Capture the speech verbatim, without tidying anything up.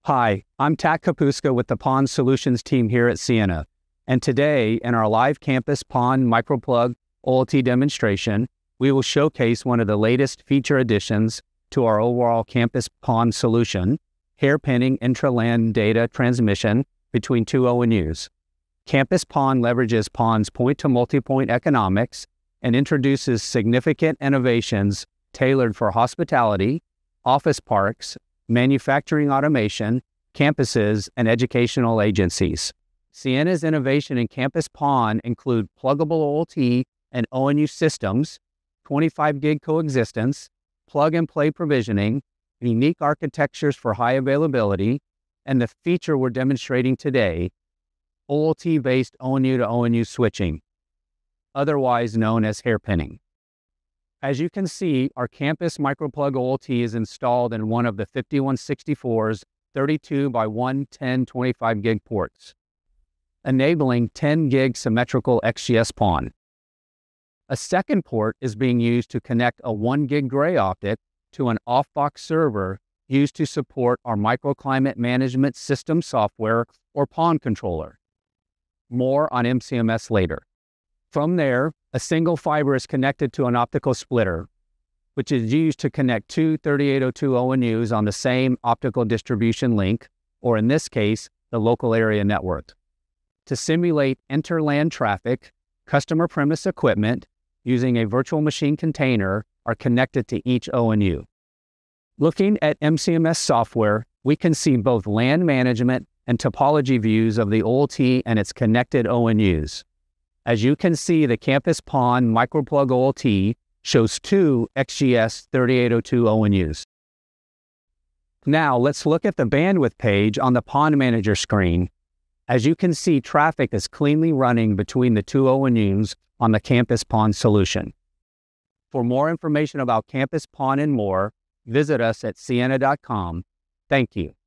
Hi, I'm Tack Kapuska with the P O N Solutions team here at Ciena, and today in our live Campus P O N MicroPlug O L T demonstration, we will showcase one of the latest feature additions to our overall Campus P O N solution, hairpinning intra-LAN data transmission between two O N Us. Campus P O N leverages P O N's point-to-multipoint economics and introduces significant innovations tailored for hospitality, office parks, manufacturing automation, campuses, and educational agencies. Ciena's innovation in Campus P O N include pluggable O L T and O N U systems, twenty-five gig coexistence, plug-and-play provisioning, unique architectures for high availability, and the feature we're demonstrating today, O L T-based O N U to O N U switching, otherwise known as hairpinning. As you can see, our Campus MicroPlug O L T is installed in one of the fifty-one sixty-four's thirty-two by one ten twenty-five gig ports, enabling ten gig symmetrical X G S P O N. A second port is being used to connect a one gig gray optic to an off-box server used to support our microclimate management system software or P O N controller. More on M C M S later. From there, a single fiber is connected to an optical splitter, which is used to connect two thirty-eight oh two O N Us on the same optical distribution link, or in this case, the local area network. To simulate inter-LAN traffic, customer premise equipment using a virtual machine container are connected to each O N U. Looking at M C M S software, we can see both LAN management and topology views of the O L T and its connected O N Us. As you can see, the Campus P O N MicroPlug O L T shows two X G S thirty-eight oh two O N Us. Now let's look at the bandwidth page on the P O N Manager screen. As you can see, traffic is cleanly running between the two O N Us on the Campus P O N solution. For more information about Campus P O N and more, visit us at ciena dot com. Thank you.